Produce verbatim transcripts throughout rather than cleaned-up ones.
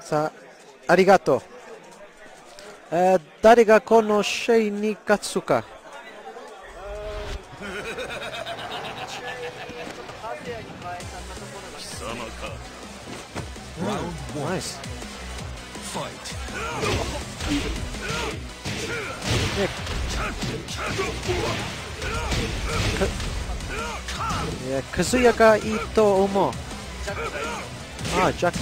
さあ、ありがとう。えー、誰がこのシェイに勝つか。うん、ナイス。でいや、クズヤがいいと思う。ああ、ジャック。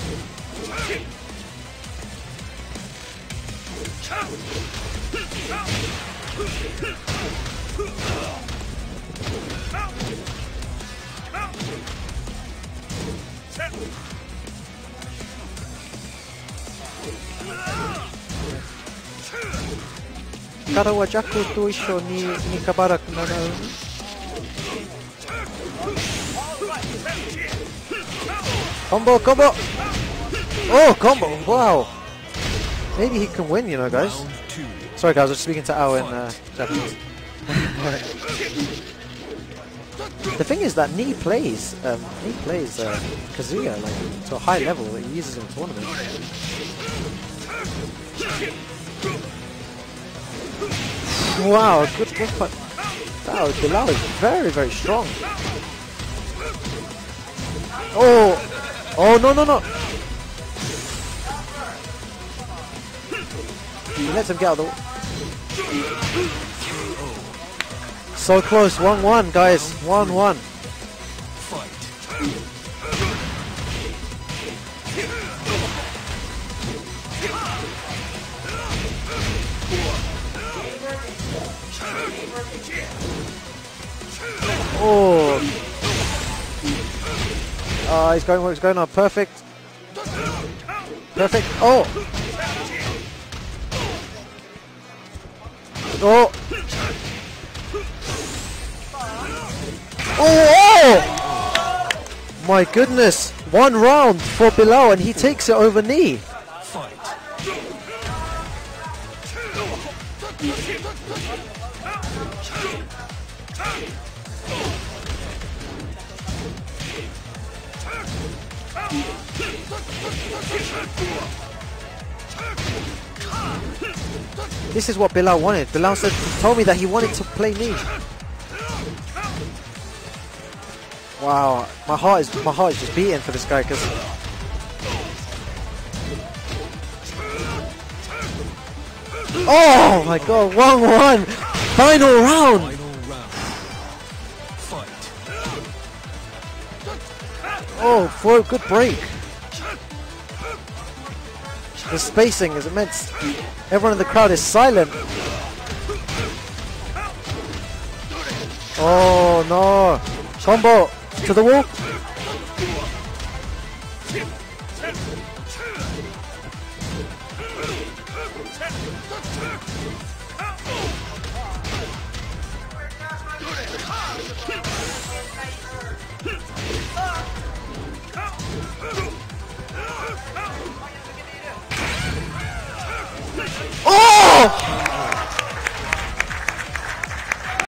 からはジャックと一緒にニカバラクならコンボコンボ Oh, combo! Wow! Maybe he can win, you know, guys. Sorry, guys, I was speaking to Ao in uh, Japanese. The thing is that Ni plays, um, Ni plays uh, Kazuya like to a high level that he uses in tournaments. Wow, good good fight. Wow, Bilal is very very strong. Oh, oh no no no! He lets him get out of the. So close, one one guys, one one. Oh, uh, he's going, he's going on perfect, perfect. Oh, oh, oh, oh! My goodness! One round for Bilal, and he takes it over Ni. This is what Bilal wanted. Bilal said, told me that he wanted to play me. Wow, my heart is my heart is just beating for this guy because. Oh my God! one one, final round. Oh, for a good break. The spacing is immense. Everyone in the crowd is silent. Oh no! Combo to the wall.